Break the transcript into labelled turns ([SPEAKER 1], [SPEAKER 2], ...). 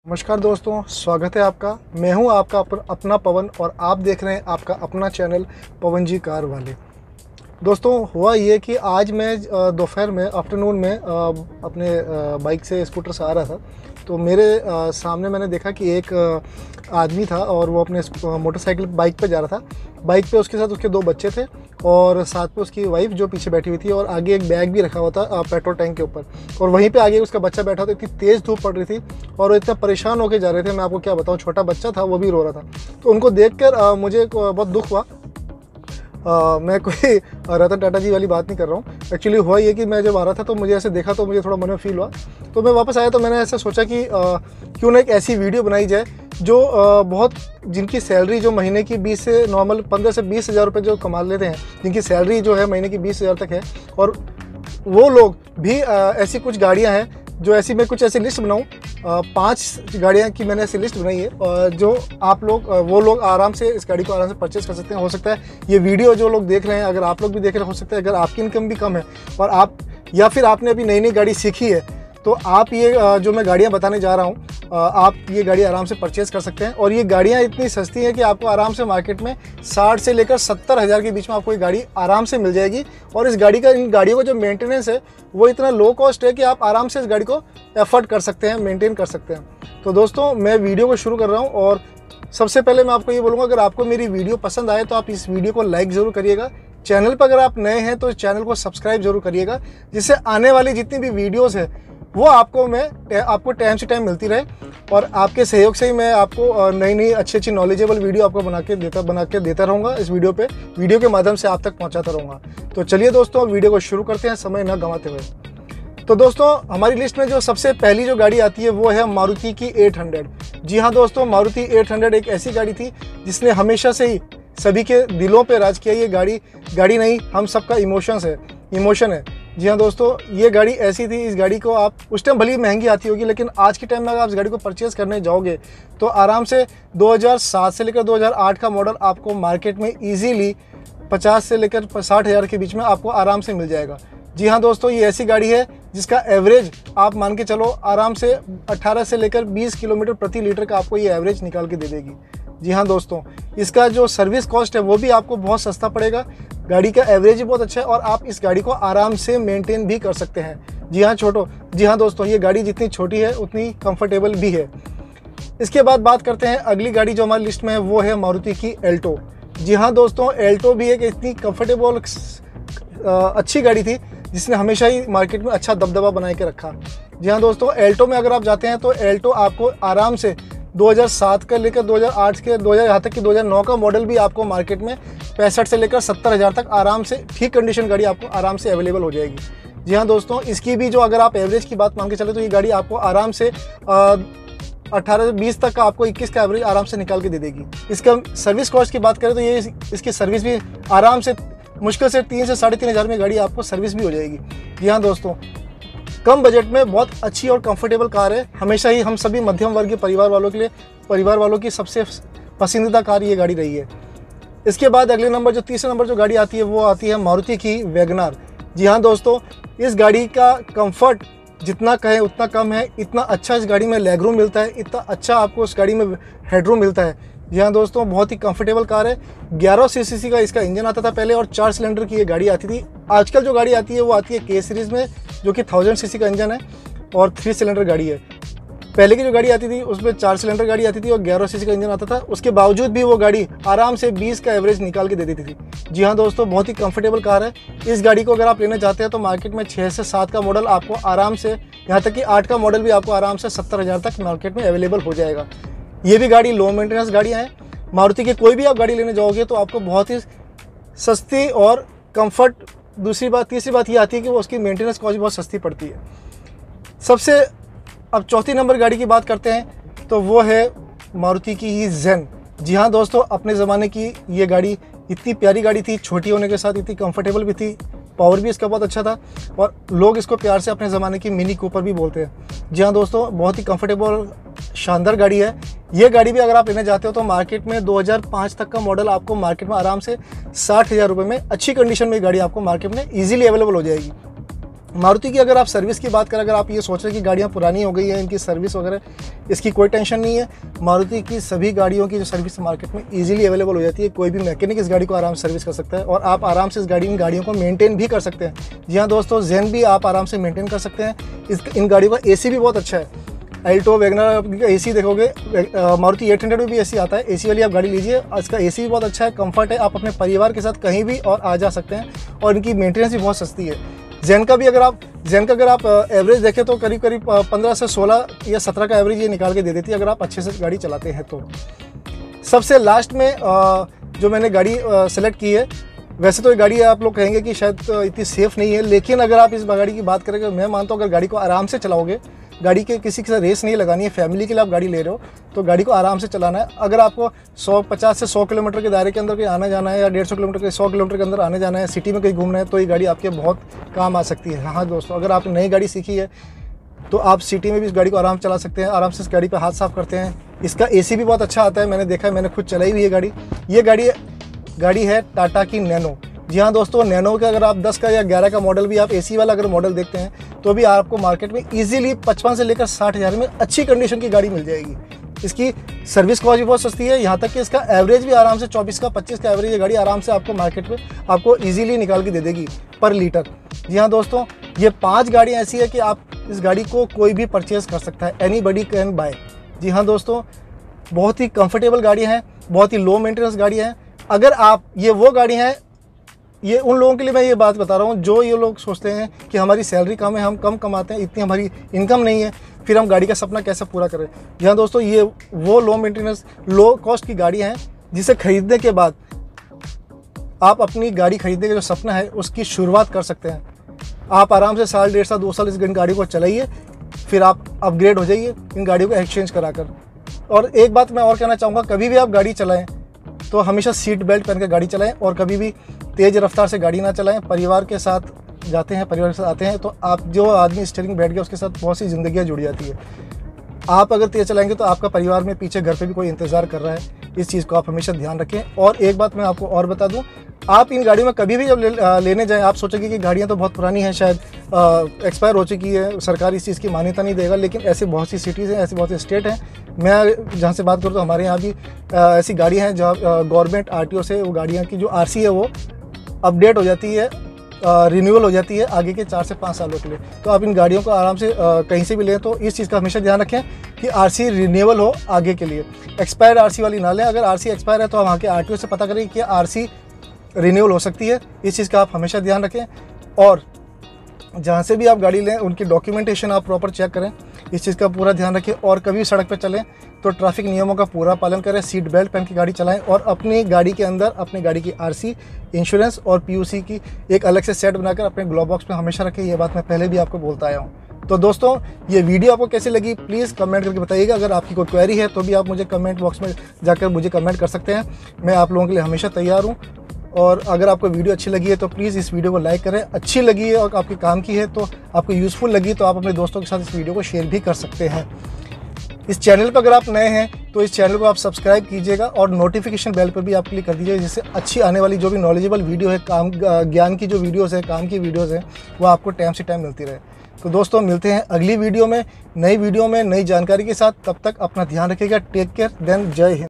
[SPEAKER 1] नमस्कार दोस्तों, स्वागत है आपका। मैं हूं आपका अपना पवन और आप देख रहे हैं आपका अपना चैनल पवन जी कार वाले। दोस्तों, हुआ ये कि आज मैं दोपहर में आफ्टरनून में अपने बाइक से स्कूटर से आ रहा था, तो मेरे सामने मैंने देखा कि एक आदमी था और वो अपने मोटरसाइकिल बाइक पे जा रहा था। बाइक पे उसके साथ उसके 2 बच्चे थे और साथ में उसकी वाइफ जो पीछे बैठी हुई थी, और आगे एक बैग भी रखा हुआ था पेट्रोल टैंक के ऊपर, और वहीं पे आगे उसका बच्चा बैठा था। इतनी तेज़ धूप पड़ रही थी और वो इतना परेशान होकर जा रहे थे, मैं आपको क्या बताऊँ। छोटा बच्चा था, वो भी रो रहा था। तो उनको देख कर मुझे बहुत दुख हुआ। मैं कोई रतन टाटा जी वाली बात नहीं कर रहा हूँ। एक्चुअली हुआ ये कि मैं जब आ रहा था तो मुझे ऐसे देखा तो मुझे थोड़ा मन में फील हुआ। तो मैं वापस आया तो मैंने ऐसा सोचा कि क्यों ना एक ऐसी वीडियो बनाई जाए जो बहुत जिनकी सैलरी जो महीने की 20 से नॉर्मल 15 से 20 हज़ार रुपये जो कमा लेते हैं, जिनकी सैलरी जो है महीने की 20 हज़ार तक है, और वो लोग भी ऐसी कुछ गाड़ियाँ हैं जो ऐसी, मैं कुछ ऐसी लिस्ट बनाऊँ। 5 गाड़ियाँ की मैंने ऐसी लिस्ट बनाई है जो आप लोग वो लोग आराम से इस गाड़ी को आराम से परचेस कर सकते हैं। हो सकता है ये वीडियो जो लोग देख रहे हैं, अगर आप लोग भी देख रहे हो सकता है अगर आपकी इनकम भी कम है और आप या फिर आपने अभी नई नई गाड़ी सीखी है, तो आप ये जो मैं गाड़ियाँ बताने जा रहा हूँ, आप ये गाड़ी आराम से परचेज़ कर सकते हैं। और ये गाड़ियाँ इतनी सस्ती हैं कि आपको आराम से मार्केट में 60 से लेकर 70 हज़ार के बीच में आपको ये गाड़ी आराम से मिल जाएगी। और इन गाड़ियों का जो मेंटेनेंस है वो इतना लो कॉस्ट है कि आप आराम से इस गाड़ी को एफर्ट कर सकते हैं, मेंटेन कर सकते हैं। तो दोस्तों, मैं वीडियो को शुरू कर रहा हूँ और सबसे पहले मैं आपको ये बोलूँगा, अगर आपको मेरी वीडियो पसंद आए तो आप इस वीडियो को लाइक ज़रूर करिएगा। चैनल पर अगर आप नए हैं तो इस चैनल को सब्सक्राइब जरूर करिएगा, जिससे आने वाली जितनी भी वीडियोज़ है वो आपको टाइम से टाइम मिलती रहे। और आपके सहयोग से ही मैं आपको नई नई अच्छी नॉलेजेबल वीडियो आपको बना के देता रहूँगा। इस वीडियो के माध्यम से आप तक पहुँचाता रहूँगा। तो चलिए दोस्तों, वीडियो को शुरू करते हैं समय न गंवाते हुए। तो दोस्तों, हमारी लिस्ट में जो सबसे पहली जो गाड़ी आती है वो है मारुति की 800। जी हाँ दोस्तों, मारुति 800 एक ऐसी गाड़ी थी जिसने हमेशा से ही सभी के दिलों पे राज किया। ये गाड़ी नहीं, हम सबका इमोशन है। जी हाँ दोस्तों, ये गाड़ी ऐसी थी, इस गाड़ी को आप उस टाइम भले ही महंगी आती होगी, लेकिन आज के टाइम में अगर आप इस गाड़ी को परचेज़ करने जाओगे तो आराम से 2007 से लेकर 2008 का मॉडल आपको मार्केट में ईजीली 50 से लेकर 60 हज़ार के बीच में आपको आराम से मिल जाएगा। जी हाँ दोस्तों, ये ऐसी गाड़ी है जिसका एवरेज आप मान के चलो आराम से 18 से लेकर 20 किलोमीटर प्रति लीटर का आपको ये एवरेज निकाल के दे देगी। जी हाँ दोस्तों, इसका जो सर्विस कॉस्ट है वो भी आपको बहुत सस्ता पड़ेगा। गाड़ी का एवरेज भी बहुत अच्छा है और आप इस गाड़ी को आराम से मेंटेन भी कर सकते हैं। जी हाँ दोस्तों, ये गाड़ी जितनी छोटी है उतनी कंफर्टेबल भी है। इसके बाद बात करते हैं अगली गाड़ी जो हमारी लिस्ट में है, वो है मारुति की एल्टो। जी हाँ दोस्तों, एल्टो भी एक इतनी कंफर्टेबल अच्छी गाड़ी थी जिसने हमेशा ही मार्केट में अच्छा दबदबा बनाए के रखा। जी हाँ दोस्तों, एल्टो में अगर आप जाते हैं तो एल्टो आपको आराम से 2007 का लेकर 2008 के 2000 यहाँ तक कि 2009 का मॉडल भी आपको मार्केट में 65 से लेकर 70 हज़ार तक आराम से ठीक कंडीशन गाड़ी आपको आराम से अवेलेबल हो जाएगी। जी हाँ दोस्तों, इसकी भी जो अगर आप एवरेज की बात मान के चले तो ये गाड़ी आपको आराम से 18 से 20 तक का आपको 21 का एवरेज आराम से निकाल के दे देगी। इसका सर्विस कॉस्ट की बात करें तो ये इसकी सर्विस भी आराम से मुश्किल से 3 से 3.5 हज़ार में गाड़ी आपको सर्विस भी हो जाएगी। जी हाँ दोस्तों, कम बजट में बहुत अच्छी और कंफर्टेबल कार है। हमेशा ही हम सभी मध्यम वर्गीय परिवार वालों की सबसे पसंदीदा कार ये गाड़ी रही है। इसके बाद अगले नंबर जो तीसरे नंबर जो गाड़ी आती है वो आती है मारुति की वैगनार। जी हाँ दोस्तों, इस गाड़ी का कंफर्ट जितना कहें उतना कम है। इतना अच्छा इस गाड़ी में लेग रूम मिलता है, इतना अच्छा आपको इस गाड़ी में हेडरूम मिलता है। जी हाँ दोस्तों, बहुत ही कंफर्टेबल कार है। 1100 सीसी का इसका इंजन आता था पहले और 4 सिलेंडर की ये गाड़ी आती थी। आजकल जो गाड़ी आती है वो आती है के सीरीज़ में, जो कि 1000 सीसी का इंजन है और 3 सिलेंडर गाड़ी है। पहले की जो गाड़ी आती थी उसमें 4 सिलेंडर गाड़ी आती थी और 1100 सीसी का इंजन आता था। उसके बावजूद भी वो गाड़ी आराम से 20 का एवरेज निकाल के दे देती थी। जी हाँ दोस्तों, बहुत ही कंफर्टेबल कार है। इस गाड़ी को अगर आप लेना चाहते हैं तो मार्केट में 6 से 7 का मॉडल आपको आराम से, यहाँ तक कि 8 का मॉडल भी आपको आराम से 70 हज़ार तक मार्केट में अवेलेबल हो जाएगा। ये भी गाड़ी लो मेंटेनेंस गाड़ियाँ हैं। मारुति की कोई भी आप गाड़ी लेने जाओगे तो आपको बहुत ही सस्ती और कंफर्ट। तीसरी बात ये आती है कि वो उसकी मेंटेनेंस कॉस्ट बहुत सस्ती पड़ती है। अब चौथी नंबर गाड़ी की बात करते हैं तो वो है मारुति की ही ज़ेन। जी हाँ दोस्तों, अपने ज़माने की ये गाड़ी इतनी प्यारी गाड़ी थी, छोटी होने के साथ इतनी कंफर्टेबल भी थी, पावर भी इसका बहुत अच्छा था और लोग इसको प्यार से अपने ज़माने की मिनी कूपर भी बोलते हैं। जी हाँ दोस्तों, बहुत ही कंफर्टेबल शानदार गाड़ी है। ये गाड़ी भी अगर आप लेने जाते हो तो मार्केट में 2005 तक का मॉडल आपको मार्केट में आराम से 60 हज़ार रुपये में अच्छी कंडीशन में गाड़ी आपको मार्केट में ईजिली अवेलेबल हो जाएगी। मारुति की अगर आप सर्विस की बात करें, अगर आप ये सोच रहे हैं कि गाड़ियाँ पुरानी हो गई हैं, इनकी सर्विस वगैरह, इसकी कोई टेंशन नहीं है। मारुति की सभी गाड़ियों की जो सर्विस मार्केट में इजीली अवेलेबल हो जाती है। कोई भी मैकेनिक इस गाड़ी को आराम से सर्विस कर सकता है और आप आराम से इन गाड़ियों को मेंटेन भी कर सकते हैं। जी हाँ दोस्तों, जेन भी आप आराम से मेंटेन कर सकते हैं। इन गाड़ियों का एसी भी बहुत अच्छा है। अल्टो वैगनर का एसी देखोगे, मारुति 800 में भी एसी आता है। एसी वाली आप गाड़ी लीजिए, इसका एसी भी बहुत अच्छा है, कंफर्ट है। आप अपने परिवार के साथ कहीं भी और आ जा सकते हैं और इनकी मेंटेनेंस भी बहुत सस्ती है। जेन का अगर आप एवरेज देखें तो करीब 15 से 16 या 17 का एवरेज ये निकाल के दे देती है अगर आप अच्छे से गाड़ी चलाते हैं तो। सबसे लास्ट में जो मैंने गाड़ी सेलेक्ट की है, वैसे तो ये गाड़ी आप लोग कहेंगे कि शायद इतनी सेफ़ नहीं है, लेकिन अगर आप इस गाड़ी की बात करेंगे, मैं मानता हूँ अगर गाड़ी को आराम से चलाओगे, गाड़ी के किसी के साथ रेस नहीं लगानी है, फैमिली के लिए आप गाड़ी ले रहे हो तो गाड़ी को आराम से चलाना है। अगर आपको 50 से 100 किलोमीटर के दायरे के अंदर कहीं आना जाना है या 150 किलोमीटर के 100 किलोमीटर के अंदर आने जाना है, सिटी में कहीं घूमना है, तो ये गाड़ी आपके बहुत काम आ सकती है। हाँ दोस्तों, अगर आपने नई गाड़ी सीखी है तो आप सिटी में भी इस गाड़ी को आराम चला सकते हैं, आराम से इस गाड़ी पर हाथ साफ करते हैं। इसका एसी भी बहुत अच्छा आता है, मैंने देखा है, मैंने खुद चलाई हुई है गाड़ी। ये गाड़ी है टाटा की नैनो। जी हाँ दोस्तों, नैनो का अगर आप 10 का या 11 का मॉडल भी आप एसी वाला अगर मॉडल देखते हैं तो भी आपको मार्केट में इजीली 55 से लेकर 60,000 में अच्छी कंडीशन की गाड़ी मिल जाएगी। इसकी सर्विस कॉस्ट भी बहुत सस्ती है, यहाँ तक कि इसका एवरेज भी आराम से 24 का 25 का एवरेज ये गाड़ी आराम से आपको मार्केट में आपको ईजिली निकाल के दे देगी पर लीटर। जी हाँ दोस्तों, ये 5 गाड़ियाँ ऐसी है कि आप इस गाड़ी को कोई भी परचेज कर सकता है, एनीबडी कैन बाय। जी हाँ दोस्तों, बहुत ही कंफर्टेबल गाड़ियाँ हैं, बहुत ही लो मेंटेनेंस गाड़ियाँ हैं। अगर आप ये वो गाड़ी हैं, ये उन लोगों के लिए मैं ये बात बता रहा हूँ जो ये लोग सोचते हैं कि हमारी सैलरी कम है, हम कम कमाते हैं, इतनी हमारी इनकम नहीं है, फिर हम गाड़ी का सपना कैसे पूरा करें। यहाँ दोस्तों, ये वो लो मेंटेनेंस लो कॉस्ट की गाड़ियाँ हैं जिसे खरीदने के बाद आप अपनी गाड़ी खरीदने का जो सपना है उसकी शुरुआत कर सकते हैं। आप आराम से साल, 1.5 साल, 2 साल इस गाड़ी को चलाइए, फिर आप अपग्रेड हो जाइए इन गाड़ियों को एक्सचेंज कराकर। और एक बात मैं और कहना चाहूँगा, कभी भी आप गाड़ी चलाएँ तो हमेशा सीट बेल्ट पहन के गाड़ी चलाएं और कभी भी तेज़ रफ्तार से गाड़ी ना चलाएं। परिवार के साथ जाते हैं, परिवार के साथ आते हैं तो आप जो आदमी स्टीयरिंग बैठ गया उसके साथ बहुत सी ज़िंदगियाँ जुड़ जाती है। आप अगर तेज़ चलाएंगे तो आपका परिवार में पीछे घर पे भी कोई इंतज़ार कर रहा है, इस चीज़ को आप हमेशा ध्यान रखें। और एक बात मैं आपको और बता दूं, आप इन गाड़ियों में कभी भी जब लेने जाएं, आप सोचेंगे कि गाड़ियां तो बहुत पुरानी हैं, शायद एक्सपायर हो चुकी है, सरकार इस चीज़ की मान्यता नहीं देगा, लेकिन ऐसे बहुत सी सिटीज़ हैं, ऐसे बहुत से स्टेट हैं। मैं जहाँ से बात करूँ तो हमारे यहाँ भी ऐसी गाड़ियाँ हैं जहाँ गवर्नमेंट RTO से वो गाड़ियाँ की जो RC है वो अपडेट हो जाती है, रिन्यूअल हो जाती है आगे के 4 से 5 सालों के लिए। तो आप इन गाड़ियों को आराम से कहीं से भी लें तो इस चीज़ का हमेशा ध्यान रखें कि RC रिन्यूअल हो आगे के लिए। एक्सपायर्ड RC वाली ना लें। अगर RC एक्सपायर है तो वहाँ के RTO से पता करें कि RC रिन्यूअल हो सकती है, इस चीज़ का आप हमेशा ध्यान रखें। और जहाँ से भी आप गाड़ी लें उनकी डॉक्यूमेंटेशन आप प्रॉपर चेक करें, इस चीज़ का पूरा ध्यान रखें। और कभी सड़क पर चलें तो ट्रैफिक नियमों का पूरा पालन करें, सीट बेल्ट पहन के गाड़ी चलाएं और अपनी गाड़ी के अंदर अपनी गाड़ी की RC, इंश्योरेंस और PUC की एक अलग से सेट बनाकर अपने ग्लोव बॉक्स में हमेशा रखें। ये बात मैं पहले भी आपको बोलता आया हूँ। तो दोस्तों, ये वीडियो आपको कैसी लगी प्लीज़ कमेंट करके बताइएगा। अगर आपकी कोई क्वेरी है तो भी आप मुझे कमेंट बॉक्स में जाकर मुझे कमेंट कर सकते हैं, मैं आप लोगों के लिए हमेशा तैयार हूँ। और अगर आपको वीडियो अच्छी लगी है तो प्लीज़ इस वीडियो को लाइक करें, अच्छी लगी है और आपके काम की है तो आपको यूज़फुल लगी तो आप अपने दोस्तों के साथ इस वीडियो को शेयर भी कर सकते हैं। इस चैनल पर अगर आप नए हैं तो इस चैनल को आप सब्सक्राइब कीजिएगा और नोटिफिकेशन बेल पर भी आप क्लिक कर दीजिएगा, जिससे अच्छी आने वाली जो भी नॉलेजेबल वीडियो है, काम ज्ञान की जो वीडियोज़ है, काम की वीडियोज़ हैं, वो आपको टाइम से टाइम मिलती रहे। तो दोस्तों, मिलते हैं अगली वीडियो में, नई वीडियो में नई जानकारी के साथ। तब तक अपना ध्यान रखिएगा। टेक केयर, देन जय हिंद।